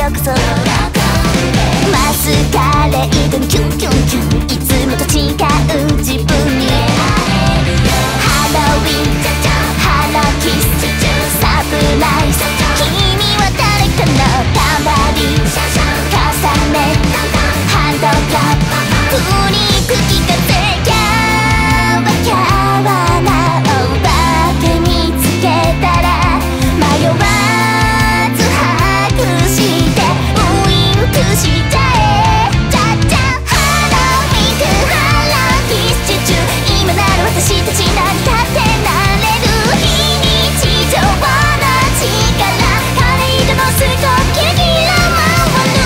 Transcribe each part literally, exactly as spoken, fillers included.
ようこそ。マスカレードにキュンキュンキュン、いつもと違う自分に。ハロウィンハローキスサプライズ、君は誰かのたまり重ねハンドガン振りくき風やわやわなお化け見つけたら迷わずハグしてウインクしちゃえ。じゃじゃハローウィンクハローキスチュチュ、今なら私たち何だってなれる。非日常の力カレー色のするとキラキラ回る。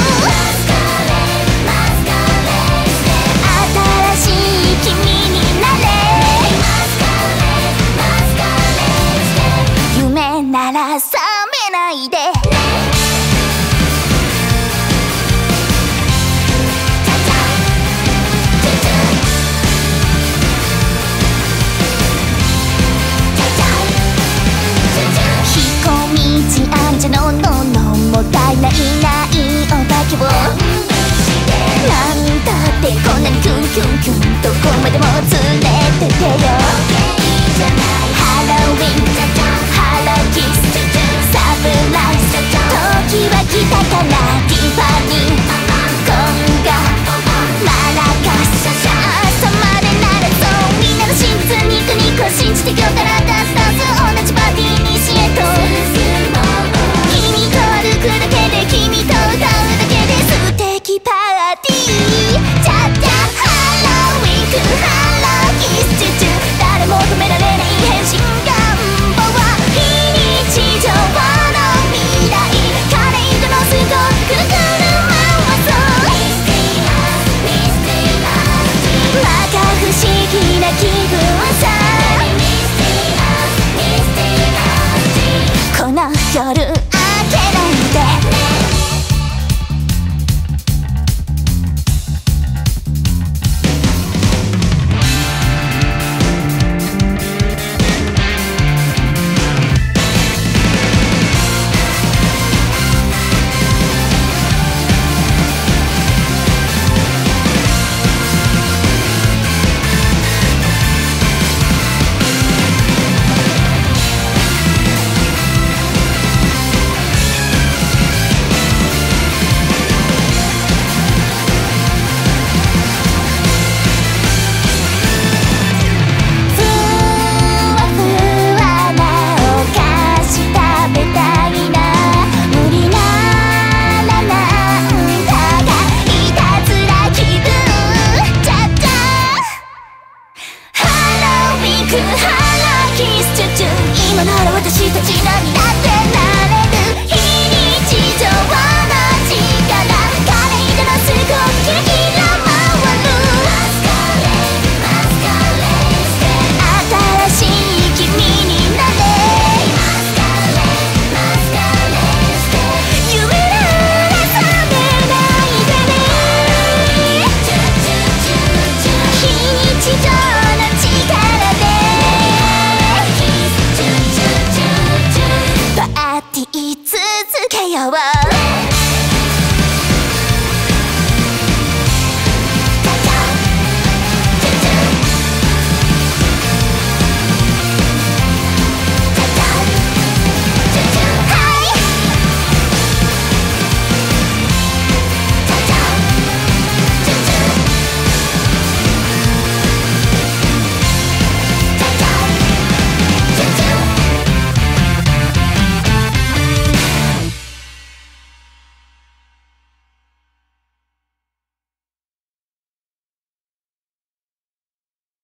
新しい君になれ。夢なら覚めないで。じゃのののもったいないないお化けを、なんだってこんなにキュンキュンキュン、どこまでも連れてってよ。ハロウィンハローキスサプライズ、時は来たかな。